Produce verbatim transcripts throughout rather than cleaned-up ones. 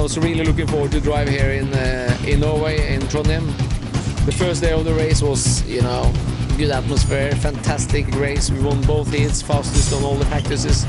was really looking forward to drive here in uh, in Norway, in Trondheim. The first day of the race was, you know, good atmosphere, fantastic race. We won both heats, fastest on all the practices.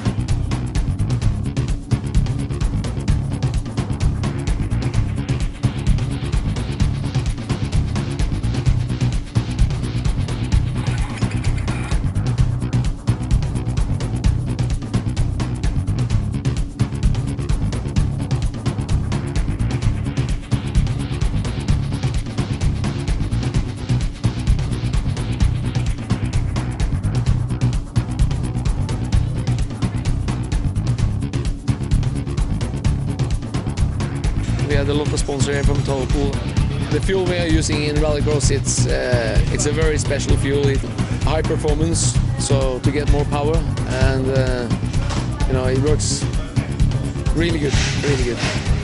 We had a lot of sponsors here from Total. The fuel we are using in rallycross, it's uh, it's a very special fuel. It, high performance, so to get more power, and uh, you know, it works really good, really good.